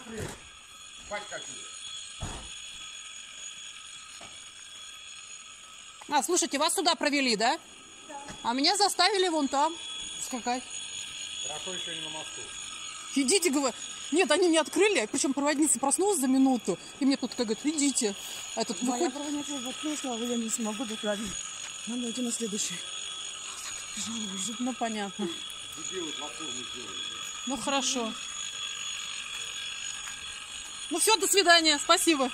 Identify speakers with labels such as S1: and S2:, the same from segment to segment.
S1: смотри. Спать какие.
S2: А, слушайте, вас сюда провели, да?
S3: Да.
S2: А меня заставили вон там скакать.
S1: Хорошо еще не на мосту.
S2: Идите, говорю. Нет, они не открыли, причем проводница проснулась за минуту, и мне тут говорит, идите. А этот
S3: Моя
S2: выходит...
S3: проводница воткнулась, я не смогу доправить. Надо идти на следующий.
S2: Ну, понятно.
S1: Дебилы платформу сделали.
S2: Ну, хорошо. Ну, все, до свидания, спасибо.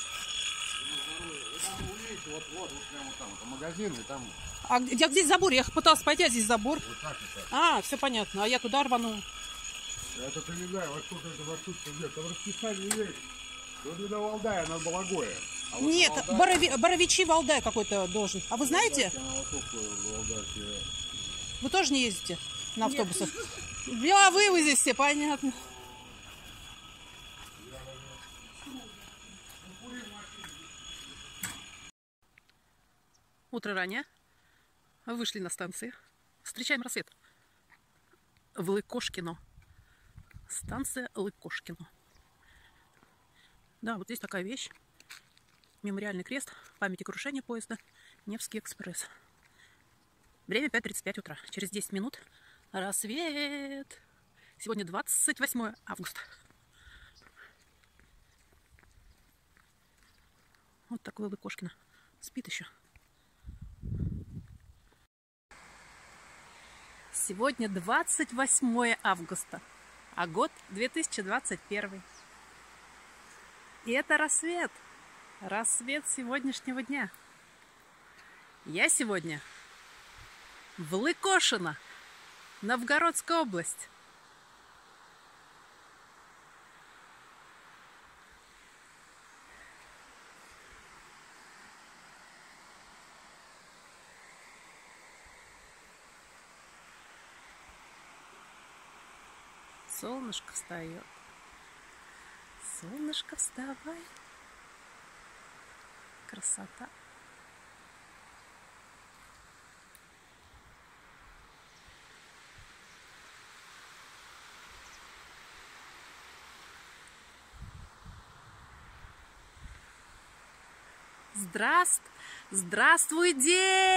S1: Вы там увидите, вот прямо там. Это магазин, и там
S2: А где здесь забор? Я пыталась пойти, а здесь забор.
S1: вот так и так.
S2: А, все понятно. А я туда рванула.
S1: Я только не знаю, во сколько это во сколько идет. Там расписание есть. Вот на Валдая, на Балагое. А вот
S2: Нет,
S1: на Валдае-
S2: Боровичи Валдай какой-то должен. А вы знаете?
S1: Я на Восток Валдайский.
S2: Вы тоже не ездите на автобусах? А вы здесь все, понятно. Утро раннее. Вышли на станции. Встречаем рассвет. В Лыкошкино. Станция Лыкошкино. Да, вот здесь такая вещь. Мемориальный крест памяти крушения поезда Невский экспресс. Время 5:35 утра. Через 10 минут рассвет. Сегодня 28 августа. Вот такое Лыкошкино. Спит еще. Сегодня 28 августа, а год 2021. И это рассвет. Рассвет сегодняшнего дня. Я сегодня в Лыкошино, Новгородская область. Солнышко встает. Солнышко, вставай. Красота. Здравствуй, день!